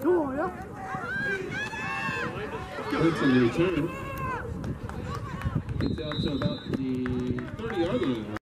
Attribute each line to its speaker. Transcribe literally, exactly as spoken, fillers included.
Speaker 1: Points on the return. Gets out to about the thirty yard line.